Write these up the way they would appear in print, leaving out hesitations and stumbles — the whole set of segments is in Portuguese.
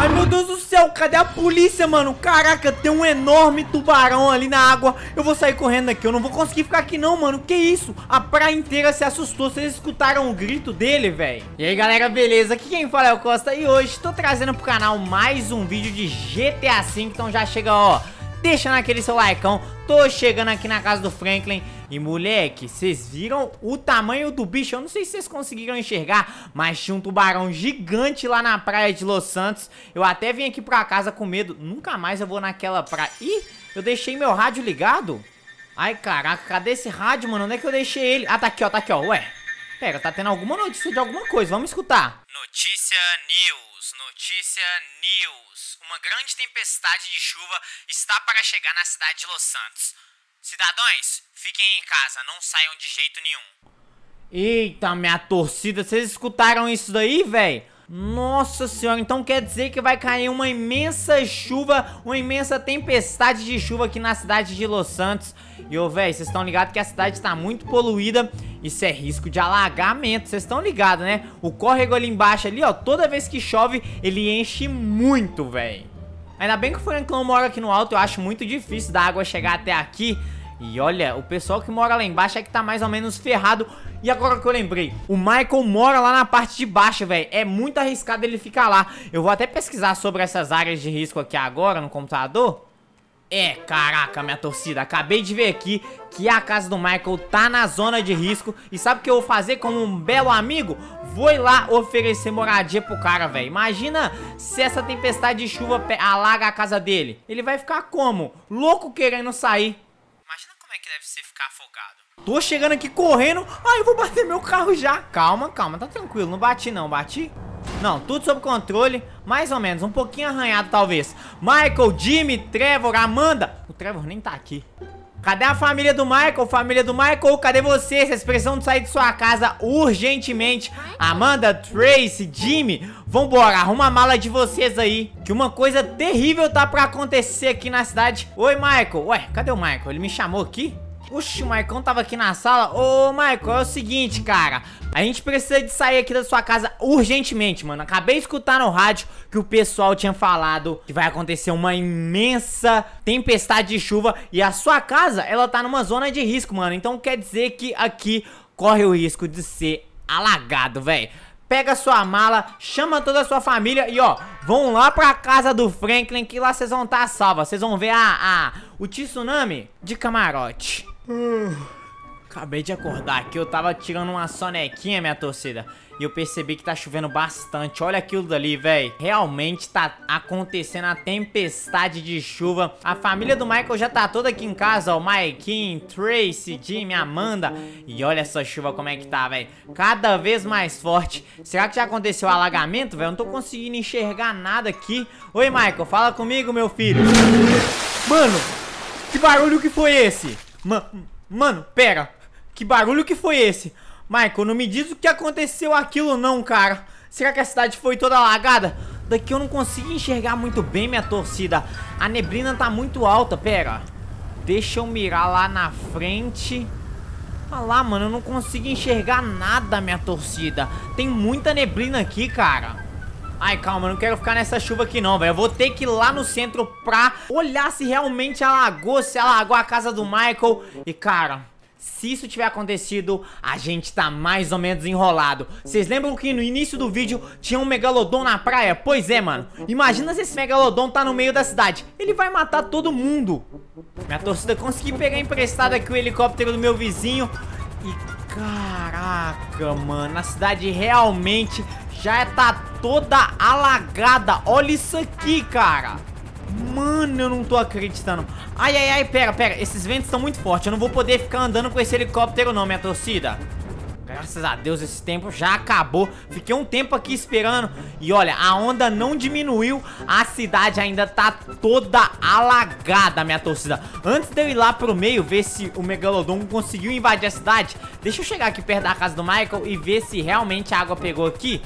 Ai, meu Deus do céu, cadê a polícia, mano? Caraca, tem um enorme tubarão ali na água. Eu vou sair correndo daqui, eu não vou conseguir ficar aqui não, mano. Que isso? A praia inteira se assustou. Vocês escutaram o grito dele, velho? E aí, galera, beleza? Aqui quem fala é o Costa e hoje tô trazendo pro canal mais um vídeo de GTA V. Então já chega, ó, deixando aquele seu likeão. Tô chegando aqui na casa do Franklin. E moleque, vocês viram o tamanho do bicho? Eu não sei se vocês conseguiram enxergar, mas tinha um tubarão gigante lá na praia de Los Santos. Eu até vim aqui pra casa com medo. Nunca mais eu vou naquela praia. Ih, eu deixei meu rádio ligado? Ai, caraca, cadê esse rádio, mano? Onde é que eu deixei ele? Ah, tá aqui, ó. Ué, pera, tá tendo alguma notícia de alguma coisa. Vamos escutar. Notícia News. Uma grande tempestade de chuva está para chegar na cidade de Los Santos. Cidadãos, fiquem em casa, não saiam de jeito nenhum. Eita, minha torcida, vocês escutaram isso daí, velho? Nossa senhora, então quer dizer que vai cair uma imensa chuva, uma imensa tempestade de chuva aqui na cidade de Los Santos. E ô, velho, vocês estão ligados que a cidade tá muito poluída. Isso é risco de alagamento, vocês estão ligados, né? O córrego ali embaixo, ali, ó, toda vez que chove, ele enche muito, velho. Ainda bem que o Franklin mora aqui no alto, eu acho muito difícil da água chegar até aqui. E olha, o pessoal que mora lá embaixo é que tá mais ou menos ferrado. E agora que eu lembrei, o Michael mora lá na parte de baixo, velho. É muito arriscado ele ficar lá. Eu vou até pesquisar sobre essas áreas de risco aqui agora no computador. É, caraca, minha torcida, acabei de ver aqui que a casa do Michael tá na zona de risco. E sabe o que eu vou fazer como um belo amigo? Vou ir lá oferecer moradia pro cara, velho. Imagina se essa tempestade de chuva alaga a casa dele. Ele vai ficar como? Louco querendo sair. Imagina como é que deve ser ficar afogado. Tô chegando aqui correndo. Ai, eu vou bater meu carro já. Calma, tá tranquilo, não bati não, bati? Não, tudo sob controle, mais ou menos, um pouquinho arranhado talvez. Michael, Jimmy, Trevor, Amanda. O Trevor nem tá aqui. Cadê a família do Michael? Família do Michael, cadê vocês? Vocês precisam sair de sua casa urgentemente. Amanda, Tracy, Jimmy, vambora, arruma a mala de vocês aí, que uma coisa terrível tá pra acontecer aqui na cidade. Oi, Michael. Ué, cadê o Michael? Ele me chamou aqui? Oxi, o Maicon tava aqui na sala. Ô, Michael, é o seguinte, cara. A gente precisa de sair aqui da sua casa urgentemente, mano. Acabei de escutar no rádio que o pessoal tinha falado que vai acontecer uma imensa tempestade de chuva. E a sua casa, ela tá numa zona de risco, mano. Então quer dizer que aqui corre o risco de ser alagado, velho. Pega sua mala, chama toda a sua família e ó, vão lá pra casa do Franklin que lá vocês vão estar salvos. Vocês vão ver o tsunami de camarote. Acabei de acordar aqui, eu tava tirando uma sonequinha, minha torcida. E eu percebi que tá chovendo bastante. Olha aquilo dali, velho. Realmente tá acontecendo a tempestade de chuva. A família do Michael já tá toda aqui em casa, ó. Maikin, Tracy, Jimmy, Amanda. E olha essa chuva como é que tá, velho. Cada vez mais forte. Será que já aconteceu o alagamento, velho? Eu não tô conseguindo enxergar nada aqui. Oi, Michael, fala comigo, meu filho. Mano, que barulho que foi esse? Mano, pera. Que barulho que foi esse? Michael, não me diz o que aconteceu aquilo não, cara. Será que a cidade foi toda alagada? Daqui eu não consigo enxergar muito bem, minha torcida. A neblina tá muito alta, pera. Deixa eu mirar lá na frente. Olha lá, mano, eu não consigo enxergar nada, minha torcida. Tem muita neblina aqui, cara. Ai, calma, eu não quero ficar nessa chuva aqui não, velho. Eu vou ter que ir lá no centro pra olhar se realmente alagou, se alagou a casa do Michael. E, cara, se isso tiver acontecido, a gente tá mais ou menos enrolado. Vocês lembram que no início do vídeo tinha um megalodon na praia? Pois é, mano. Imagina se esse megalodon tá no meio da cidade. Ele vai matar todo mundo. Minha torcida, consegui pegar emprestado aqui o helicóptero do meu vizinho. E caraca, mano, a cidade realmente já tá toda alagada. Olha isso aqui, cara. Mano, eu não tô acreditando. Ai, pera, esses ventos estão muito fortes. Eu não vou poder ficar andando com esse helicóptero não, minha torcida. Graças a Deus esse tempo já acabou. Fiquei um tempo aqui esperando. E olha, a onda não diminuiu. A cidade ainda tá toda alagada, minha torcida. Antes de eu ir lá pro meio, ver se o megalodon conseguiu invadir a cidade, deixa eu chegar aqui perto da casa do Michael e ver se realmente a água pegou aqui.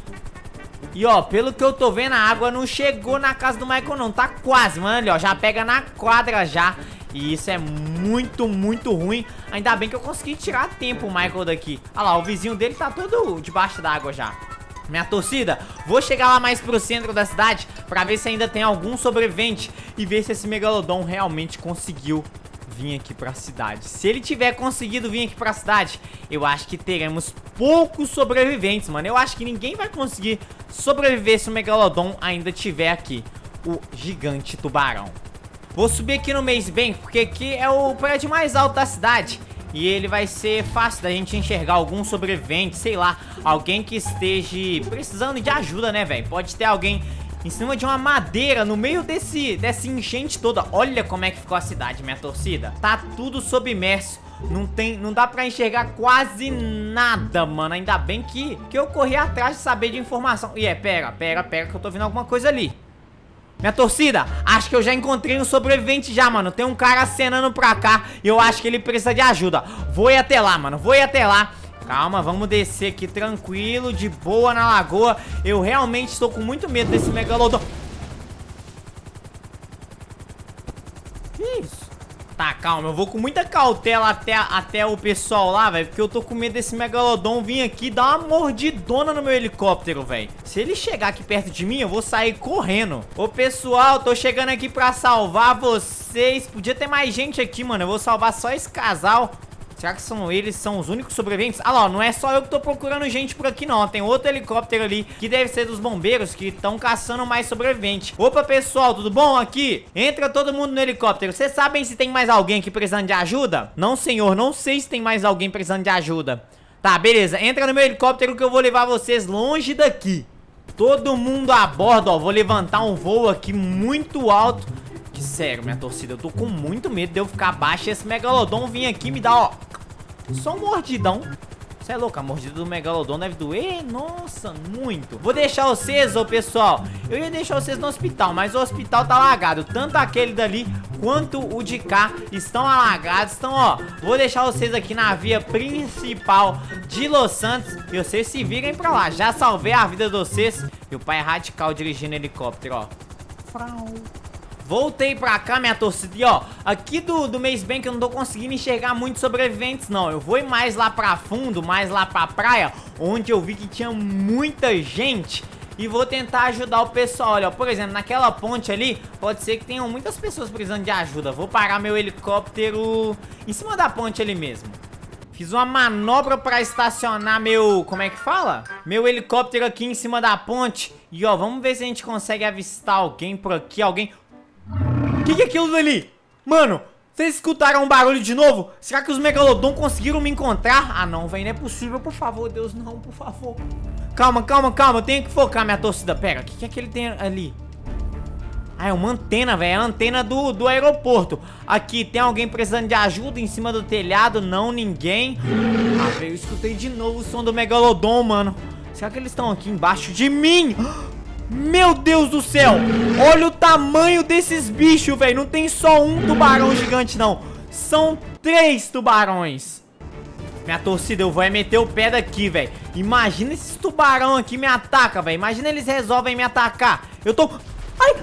E ó, pelo que eu tô vendo, a água não chegou na casa do Michael não. Tá quase, mano, ali, ó, já pega na quadra já. E isso é muito, muito ruim. Ainda bem que eu consegui tirar a tempo o Michael daqui. Olha lá, o vizinho dele tá todo debaixo d'água já. Minha torcida, vou chegar lá mais pro centro da cidade pra ver se ainda tem algum sobrevivente e ver se esse Megalodon realmente conseguiu vir aqui pra cidade. Se ele tiver conseguido vir aqui pra cidade, eu acho que teremos poucos sobreviventes, mano. Eu acho que ninguém vai conseguir sobreviver se o Megalodon ainda estiver aqui, o gigante tubarão. Vou subir aqui no Maze Bank, porque aqui é o prédio mais alto da cidade. E ele vai ser fácil da gente enxergar algum sobrevivente, sei lá, alguém que esteja precisando de ajuda, né, velho? Pode ter alguém em cima de uma madeira, no meio dessa enchente toda. Olha como é que ficou a cidade, minha torcida. Tá tudo submerso. Não dá pra enxergar quase nada, mano. Ainda bem que eu corri atrás de saber de informação. E pera, que eu tô vendo alguma coisa ali. Minha torcida, acho que eu já encontrei um sobrevivente já, mano. Tem um cara acenando pra cá e eu acho que ele precisa de ajuda. Vou ir até lá, mano, vou ir até lá. Calma, vamos descer aqui tranquilo, de boa na lagoa. Eu realmente estou com muito medo desse Megalodon. Que isso? Tá, calma, eu vou com muita cautela até o pessoal lá, velho, porque eu tô com medo desse Megalodon vir aqui e dar uma mordidona no meu helicóptero, velho. Se ele chegar aqui perto de mim, eu vou sair correndo. Ô, pessoal, tô chegando aqui pra salvar vocês. Podia ter mais gente aqui, mano. Eu vou salvar só esse casal. Será que eles são os únicos sobreviventes? Ah lá, ó, não é só eu que tô procurando gente por aqui não. Tem outro helicóptero ali que deve ser dos bombeiros que estão caçando mais sobreviventes. Opa, pessoal, tudo bom aqui? Entra todo mundo no helicóptero. Vocês sabem se tem mais alguém aqui precisando de ajuda? Não, senhor, não sei se tem mais alguém precisando de ajuda. Tá, beleza, entra no meu helicóptero que eu vou levar vocês longe daqui. Todo mundo a bordo, ó. Vou levantar um voo aqui muito alto. Que sério, minha torcida, eu tô com muito medo de eu ficar abaixo e esse Megalodon vir aqui e me dar, ó, só um mordidão. Você é louco, a mordida do Megalodon deve doer, nossa, muito. Vou deixar vocês, ô pessoal, eu ia deixar vocês no hospital, mas o hospital tá alagado. Tanto aquele dali quanto o de cá estão alagados. Então, ó, vou deixar vocês aqui na via principal de Los Santos e vocês se virem pra lá. Já salvei a vida de vocês. Meu pai é radical dirigindo helicóptero, ó. Frau. Voltei pra cá, minha torcida. E ó, aqui do Maze Bank eu não tô conseguindo enxergar muitos sobreviventes, não. Eu vou ir mais lá pra fundo, mais lá pra praia, onde eu vi que tinha muita gente. E vou tentar ajudar o pessoal. Olha, por exemplo, naquela ponte ali, pode ser que tenham muitas pessoas precisando de ajuda. Vou parar meu helicóptero em cima da ponte ali mesmo. Fiz uma manobra pra estacionar meu... Como é que fala? Meu helicóptero aqui em cima da ponte. E ó, vamos ver se a gente consegue avistar alguém por aqui. Alguém... O que é aquilo dali? Mano, vocês escutaram um barulho de novo? Será que os Megalodon conseguiram me encontrar? Ah não, velho, não é possível, por favor, Deus, não, por favor. Calma, eu tenho que focar, minha torcida. Pera, o que é que ele tem ali? Ah, é uma antena, velho, é a antena do aeroporto. Aqui, tem alguém precisando de ajuda em cima do telhado? Não, ninguém. Ah, velho, eu escutei de novo o som do Megalodon, mano. Será que eles estão aqui embaixo de mim? Meu Deus do céu, olha o tamanho desses bichos, velho. Não tem só um tubarão gigante, não. São 3 tubarões. Minha torcida, eu vou meter o pé daqui, velho. Imagina esses tubarão aqui me atacam, velho. Imagina eles resolvem me atacar. Eu tô... Ai.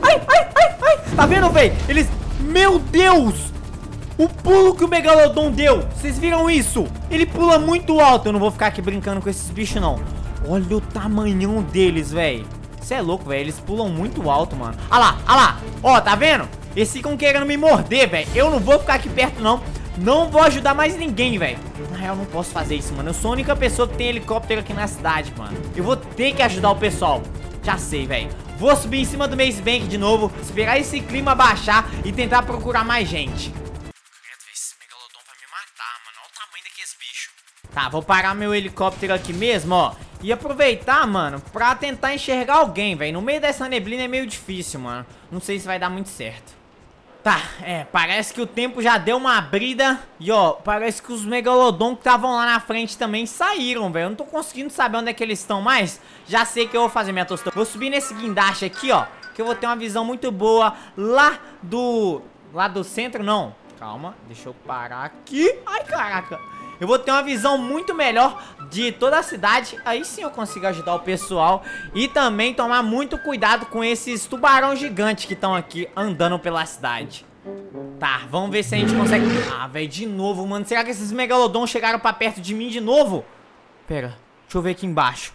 Tá vendo, velho? Eles... Meu Deus! O pulo que o Megalodon deu. Vocês viram isso? Ele pula muito alto. Eu não vou ficar aqui brincando com esses bichos, não. Olha o tamanhão deles, velho. Você é louco, velho. Eles pulam muito alto, mano. Olha lá. Ó, tá vendo? Eles ficam querendo me morder, velho. Eu não vou ficar aqui perto, não. Não vou ajudar mais ninguém, velho. Na real, eu não posso fazer isso, mano. Eu sou a única pessoa que tem helicóptero aqui na cidade, mano. Eu vou ter que ajudar o pessoal. Já sei, velho. Vou subir em cima do Maze Bank de novo, esperar esse clima baixar e tentar procurar mais gente. Esse Megalodon vai me matar, mano. Olha o tamanho daqueles bichos. Tá, vou parar meu helicóptero aqui mesmo, ó. E aproveitar, mano, pra tentar enxergar alguém, velho. No meio dessa neblina é meio difícil, mano. Não sei se vai dar muito certo. Tá, parece que o tempo já deu uma abrida. E, ó, parece que os Megalodon que estavam lá na frente também saíram, velho. Eu não tô conseguindo saber onde é que eles estão mais. Já sei o que eu vou fazer, minha tostada. Vou subir nesse guindaste aqui, ó, que eu vou ter uma visão muito boa lá do centro, não. Calma, deixa eu parar aqui. Ai, caraca. Eu vou ter uma visão muito melhor de toda a cidade. Aí sim eu consigo ajudar o pessoal. E também tomar muito cuidado com esses tubarões gigantes que estão aqui andando pela cidade. Tá, vamos ver se a gente consegue... Ah, velho, de novo, mano. Será que esses Megalodon chegaram pra perto de mim de novo? Pera, deixa eu ver aqui embaixo.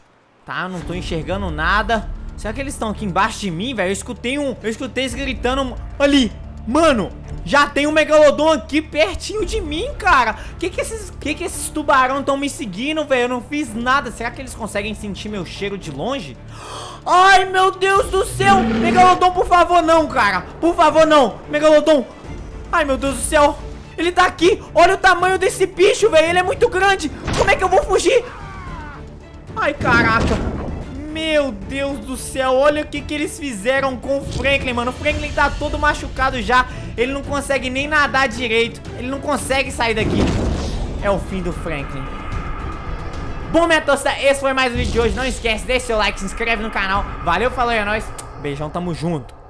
Tá, eu não tô enxergando nada. Será que eles estão aqui embaixo de mim, velho? Eu escutei eles gritando ali. Mano, já tem um megalodon aqui pertinho de mim, cara. Que esses tubarão estão me seguindo, velho? Eu não fiz nada. Será que eles conseguem sentir meu cheiro de longe? Ai, meu Deus do céu. Megalodon, por favor, não, cara. Por favor, não. Megalodon. Ai, meu Deus do céu. Ele tá aqui. Olha o tamanho desse bicho, velho. Ele é muito grande. Como é que eu vou fugir? Ai, caraca. Meu Deus do céu, olha o que eles fizeram com o Franklin, mano. O Franklin tá todo machucado já. Ele não consegue nem nadar direito. Ele não consegue sair daqui. É o fim do Franklin. Bom, minha torcida, esse foi mais um vídeo de hoje. Não esquece, deixa seu like, se inscreve no canal. Valeu, falou, é nóis. Beijão, tamo junto.